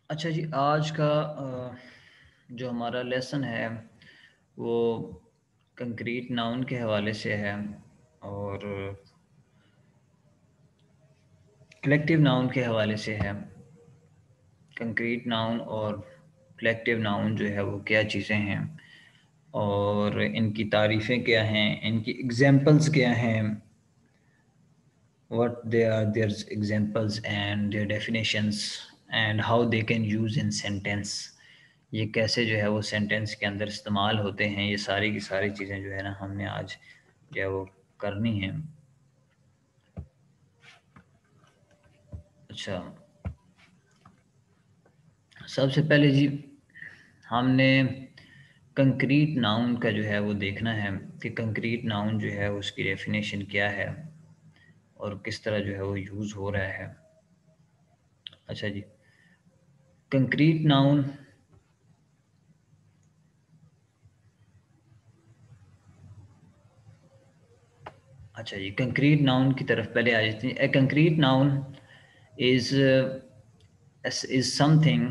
अच्छा जी, आज का जो हमारा लेसन है वो कंक्रीट नाउन के हवाले से है और कलेक्टिव नाउन के हवाले से है। कंक्रीट नाउन और कलेक्टिव नाउन जो है वो क्या चीज़ें हैं और इनकी तारीफ़ें क्या हैं, इनकी एग्जांपल्स क्या हैं, what they are their examples and their definitions and how they can use in sentence। ये कैसे जो है वो सेंटेंस के अंदर इस्तेमाल होते हैं, ये सारी की सारी चीज़ें जो है ना हमने आज जो है वो करनी है। अच्छा, सबसे पहले जी हमने कंक्रीट नाउन का जो है वो देखना है कि कंक्रीट नाउन जो है उसकी डेफिनेशन क्या है और किस तरह जो है वो यूज़ हो रहा है। अच्छा जी, कंक्रीट नाउन अच्छा जी, कंक्रीट नाउन की तरफ पहले आ जाते हैं। A concrete noun is is something,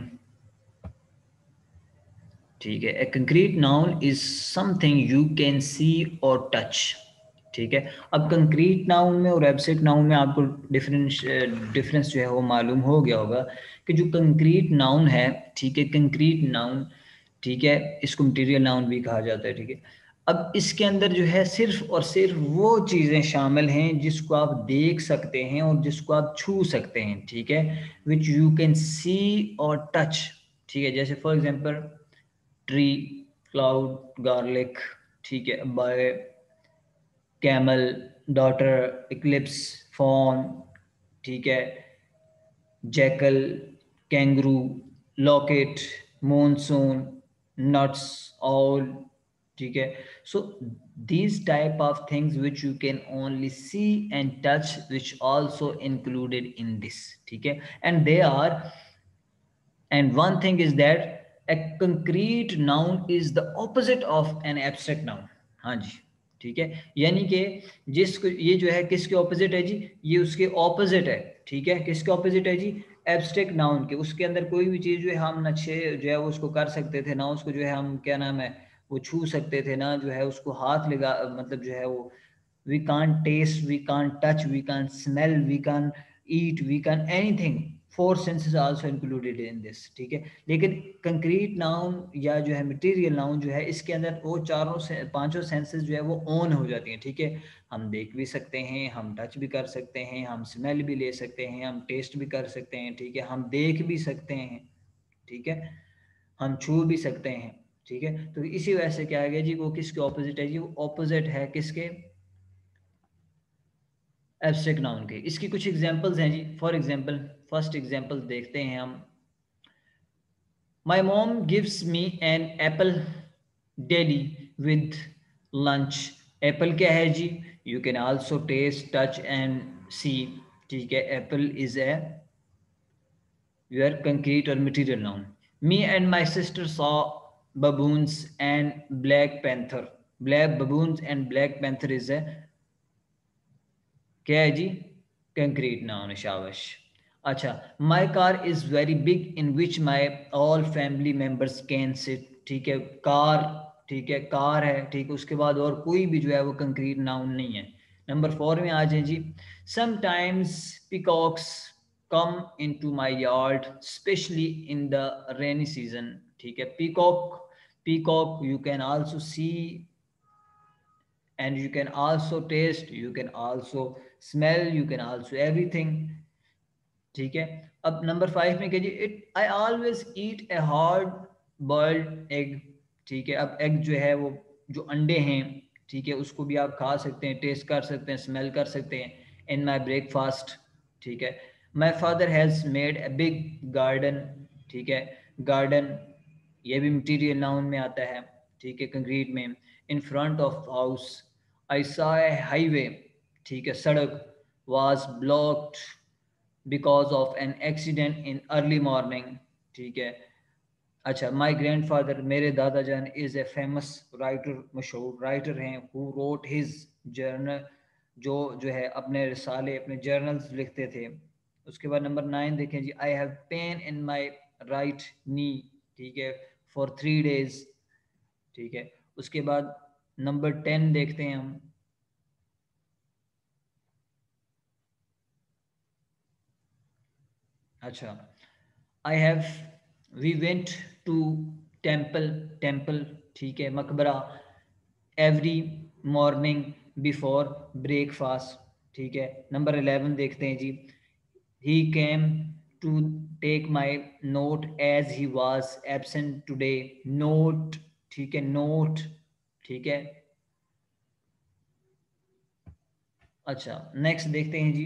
ठीक है। A concrete noun is something you can see और टच, ठीक है। अब कंक्रीट नाउन में और एब्स्ट्रैक्ट नाउन में आपको डिफरेंस जो है वो मालूम हो गया होगा कि जो कंक्रीट नाउन है, ठीक है, कंक्रीट नाउन, ठीक है, इसको मटेरियल नाउन भी कहा जाता है, ठीक है। अब इसके अंदर जो है सिर्फ और सिर्फ वो चीज़ें शामिल हैं जिसको आप देख सकते हैं और जिसको आप छू सकते हैं, ठीक है, विच यू कैन सी और टच, ठीक है। जैसे for example tree, cloud, garlic, ठीक है, bay, camel, daughter, eclipse, fawn, ठीक है, jackal, kangaroo, locket, monsoon, nuts, all, ठीक है। सो these type of things which you can only see and touch which also included in this, ठीक है। and they are, and one thing is that a concrete noun is the opposite of an abstract noun। हाँ जी, ठीक है, यानी कि जिसको ये जो है किसके ऑपोजिट है जी, ये उसके ऑपोजिट है, ठीक है। किसके ऑपोजिट है जी, एब्स्ट्रैक्ट नाउन के। उसके अंदर कोई भी चीज़ जो है हम ना छे जो है वो उसको कर सकते थे ना, उसको जो है हम क्या नाम है वो छू सकते थे ना, जो है उसको हाथ लगा, मतलब जो है वो we can't taste, we can't touch, we can't smell, we can't eat, we can't anything, four senses are also included in this, ठीक है। लेकिन कंक्रीट नाउन या जो है मटेरियल नाउन जो है इसके अंदर वो चारों से पांचों सेंसेस जो है वो ऑन हो जाती हैं, ठीक है। हम देख भी सकते हैं, हम टच भी कर सकते हैं, हम स्मेल भी ले सकते हैं, हम टेस्ट भी कर सकते हैं, ठीक है, हम देख भी सकते हैं, ठीक है, हम छू भी सकते हैं, ठीक है। तो इसी वजह से क्या है गया जी, वो किसके ऑपोजिट है जी, वो ऑपोजिट है किसके, एब्स्ट्रैक्ट नाउन के। इसकी कुछ एग्जांपल्स हैं जी। फॉर एग्जांपल फर्स्ट एग्जांपल देखते हैं हम। My mom gives me an apple daily with lunch. Apple क्या है जी, you can also taste, touch and see, ठीक है। Apple is a your concrete or material noun। Me and my sister saw baboons and Black Panther। Black baboons and Black Panther is a क्या है जी, concrete noun, शाबाश। अच्छा, my car is very big in which my all family members can sit, ठीक है, car, ठीक है, car है, ठीक है। उसके बाद और कोई भी जो है वो कंक्रीट नाउन नहीं है। नंबर 4 में आ जाए जी। Sometimes peacocks come in to my yard specially in the rainy season, ठीक है। Peacock, peacock you can also see and you can also taste, you can also smell, you can also everything, ठीक है। अब number 5 में क्या जी, it I always eat a hard boiled egg, ठीक है। अब एग जो है वो जो अंडे हैं, ठीक है, उसको भी आप खा सकते हैं, टेस्ट कर सकते हैं, स्मेल कर सकते हैं इन माई ब्रेकफास्ट, ठीक है। My father has made a big garden, ठीक है, गार्डन ये भी मटीरियल नाउन में आता है, ठीक है, कंक्रीट में। In front of house I saw a highway, ठीक है, सड़क was blocked because of an accident in early morning, ठीक है। अच्छा, माई ग्रैंड फादर, मेरे दादा जान, इज ए फेमस राइटर, मशहूर राइटर हैं, हु रोट हिज जर्नल, जो है अपने रिसाले, अपने जर्नल्स लिखते थे। उसके बाद नंबर 9 देखें जी। I have pain in my right knee, ठीक है, फॉर 3 days, ठीक है। उसके बाद नंबर 10 देखते हैं हम। अच्छा, I have, we went to temple, temple, ठीक है, मकबरा, एवरी मॉर्निंग बिफोर ब्रेकफास्ट, ठीक है। नंबर 11 देखते हैं जी। He came to take my note as he was absent today, note, ठीक है, नोट, ठीक है। अच्छा, नेक्स्ट देखते हैं जी,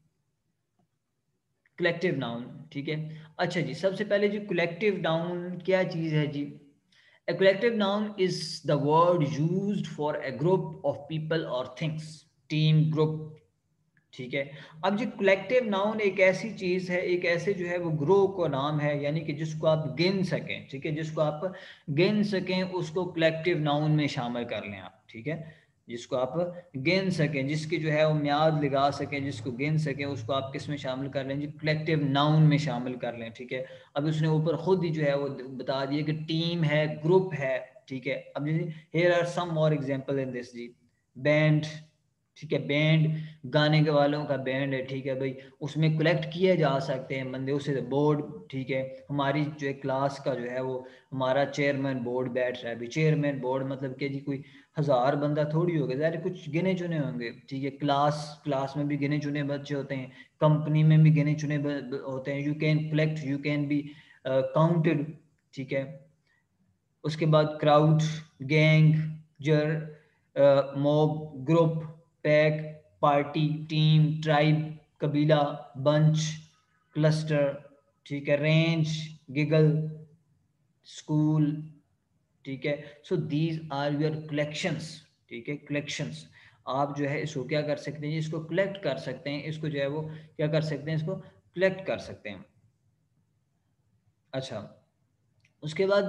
कलेक्टिव नाउन, ठीक है। अच्छा जी, सबसे पहले जी कलेक्टिव नाउन क्या चीज़ है जी। A collective noun is the word used for a group of people or things, team, group, ठीक है। अब जो कलेक्टिव नाउन एक ऐसी चीज़ है, एक ऐसे जो है वो ग्रोह का नाम है, यानी कि जिसको आप गिन सकें, ठीक है, जिसको आप गिन सकें उसको कलेक्टिव नाउन में शामिल कर लें आप, ठीक है। जिसको आप गिन सकें, जिसकी जो है वो म्याद लगा सकें, जिसको गिन सकें, उसको आप किस में शामिल कर लें जी, कलेक्टिव नाउन में शामिल कर लें, ठीक है। अब उसने ऊपर खुद ही जो है वो बता दिया कि टीम है, ग्रुप है, ठीक है। अब here are some more example in this जी, बैंड, ठीक है, बैंड, गाने के वालों का बैंड है, ठीक है भाई, उसमें कलेक्ट किए जा सकते हैं बंदे, उससे बोर्ड, ठीक है। हमारी जो है क्लास का जो है वो हमारा चेयरमैन बोर्ड बैठ रहा है, अभी चेयरमैन बोर्ड मतलब कि जी कोई 1000 बंदा थोड़ी होगा, ज़ाहिर कुछ गिने चुने होंगे, ठीक है। क्लास, क्लास में भी गिने चुने बच्चे होते हैं, कंपनी में भी गिने चुने होते हैं, you can collect, you can be counted, ठीक है। उसके बाद क्राउड, गैंग, जर, mob, group, pack, party, team, tribe, कबीला, बंच, क्लस्टर, ठीक है, रेंज, गिगल, स्कूल, ठीक है। So these are your collections, ठीक है, कलेक्शंस। आप जो है इसको क्या कर सकते हैं, इसको कलेक्ट कर सकते हैं, इसको जो है वो क्या कर सकते हैं, इसको कलेक्ट कर सकते हैं। अच्छा, उसके बाद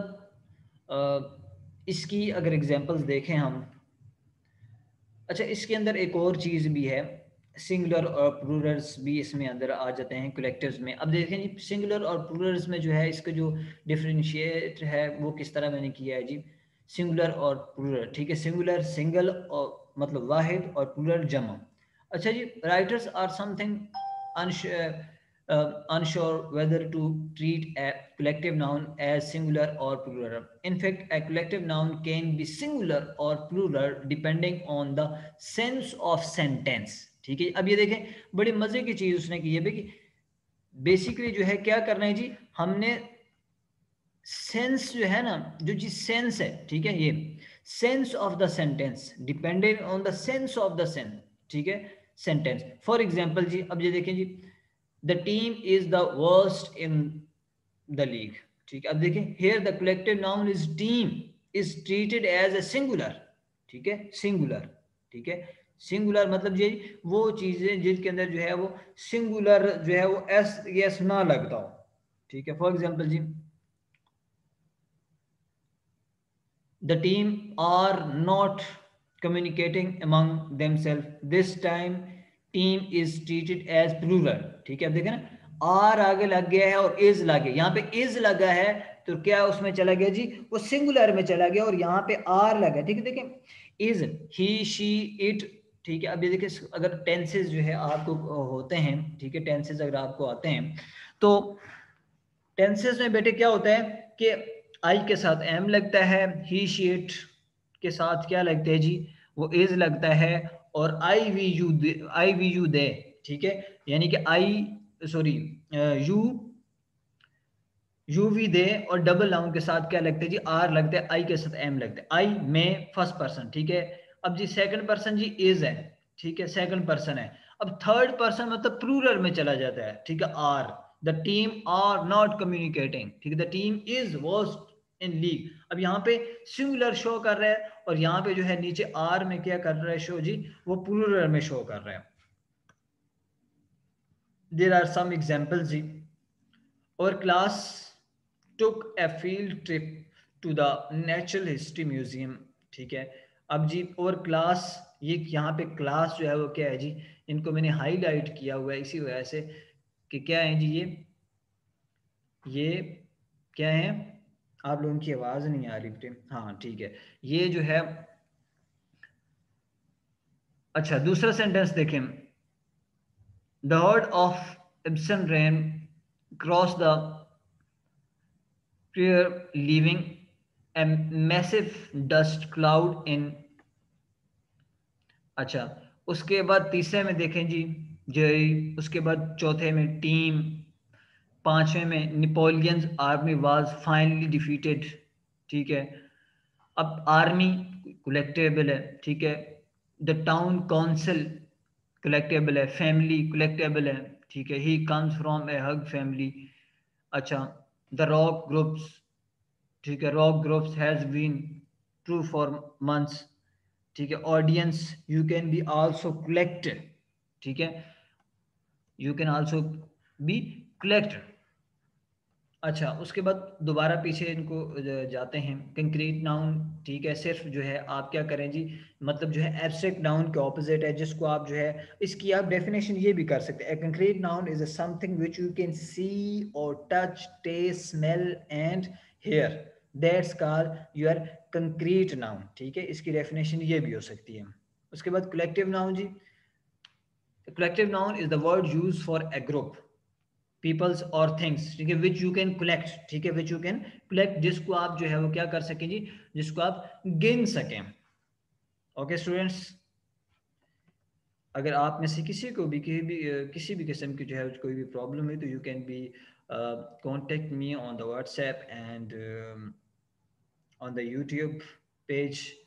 इसकी अगर एग्जांपल्स देखें हम, अच्छा इसके अंदर एक और चीज़ भी है, सिंगुलर और प्लूरल्स भी इसमें अंदर आ जाते हैं कलेक्टिव्स में। अब देखें जी, सिंगुलर और प्लूरल्स में जो है इसका जो डिफरेंशिएट है वो किस तरह मैंने किया है जी, सिंगुलर और प्लूरल, ठीक है। सिंगुलर सिंगल और मतलब वाहिद, और प्लूरल जमा। अच्छा जी, writers are something unsure whether to treat a collective noun as singular or plural. In fact, a collective noun can be singular or plural depending on the sense of sentence, ठीक है। अब ये देखें, बड़ी मज़े की चीज़ उसने की है भाई कि बेसिकली जो है क्या करना है जी, हमने सेंस जो है ना, जो जी सेंस है, ठीक है, ये sense of the sentence dependent on the sense of the sense, ठीक है, सेंटेंस। फॉर एग्जांपल जी, अब ये देखें जी, the team is the worst in the league, ठीक है। अब देखें, here the collective noun is team is treated as a singular, ठीक है, सिंगुलर, ठीक है। सिंगुलर मतलब ये वो चीजें जिनके अंदर जो है वो सिंगुलर जो है वो एस यस ना लगता हो, ठीक है। फॉर एग्जांपल जी, the team are not communicating among themselves this time, team is treated as plural, ठीक है। अब देखें ना, आर आगे लग गया है और इज लगे, यहाँ पे इज लगा है तो क्या उसमें चला गया जी, वो सिंगुलर में चला गया, और यहाँ पे आर लगा, ठीक है। देखें, इज, ही, शी, इट, ठीक है। अब ये देखिए, अगर टेंसेज जो है आपको होते हैं, ठीक है, टेंसेज अगर आपको आते हैं तो टेंसेस में बेटे क्या होता है कि आई के साथ एम लगता है, ही शीट के साथ क्या लगता है जी, वो इज लगता है, और I we you they, I we you they, ठीक है। यानी कि I, sorry, you, you we they, और डबल नाउन के साथ क्या लगता है जी, आर लगता है, आई के साथ एम लगता है, आई में फर्स्ट पर्सन, ठीक है। अब जी सेकंड पर्सन जी इज है, ठीक है, सेकंड पर्सन है। अब थर्ड पर्सन मतलब प्लूरल में चला जाता है, ठीक है, are, the team are not communicating, ठीक है, the team is worst in league. अब यहाँ पे सिंगुलर शो कर रहा है, और यहाँ पे जो है नीचे आर में क्या कर रहा है शो जी, वो प्लूरल में शो कर रहा है। देर आर सम एग्जाम्पल्स जी, और class took a field trip to the natural history museum, ठीक है। अब जी, और क्लास, ये यहाँ पे क्लास जो है वो क्या है जी, इनको मैंने हाईलाइट किया हुआ है इसी वजह से कि क्या है जी, ये क्या है? आप लोगों की आवाज़ नहीं आ रही बेटे। हाँ ठीक है। ये जो है, अच्छा दूसरा सेंटेंस देखें। The herd of bison ran cross the prayer leaving a massive dust cloud in। अच्छा, उसके बाद तीसरे में देखें जी, जय। उसके बाद चौथे में टीम। पांचवें में Napoleon's army was finally defeated. ठीक है। अब आर्मी कलेक्टेबल है, ठीक है। द टाउन काउंसिल कलेक्टेबल है। फैमिली कलेक्टेबल है, ठीक है। He comes from a huge family. अच्छा, द रॉक ग्रुप्स, ठीक है। Rock groups has been true for months, ठीक है। Audience you can be also collect, ठीक है। You can also be collect. अच्छा, उसके बाद दोबारा पीछे इनको जाते हैं। कंक्रीट नाउन, ठीक है। सिर्फ जो है आप क्या करें जी, मतलब जो है एब्स्ट्रैक्ट नाउन के ऑपोजिट है, जिसको आप जो है इसकी आप डेफिनेशन ये भी कर सकते हैं। Concrete noun is a something which you can see और touch, taste, smell and hear, that's called your concrete noun, ठीक है। इसकी डेफिनेशन ये भी हो सकती है। उसके बाद कलेक्टिव नाउन जी। Collective noun is the word use for a group, peoples और थिंग्स, ठीक है, विच यू कैन कलेक्ट, ठीक है, विच यू कैन कलेक्ट, जिसको आप जो है वो क्या कर सकें जी, जिसको आप गिन सकें। ओके स्टूडेंट्स, अगर आप में से किसी को भी किसी भी किस्म की जो है कोई भी प्रॉब्लम है, तो you can be contact me on the WhatsApp and on the YouTube page.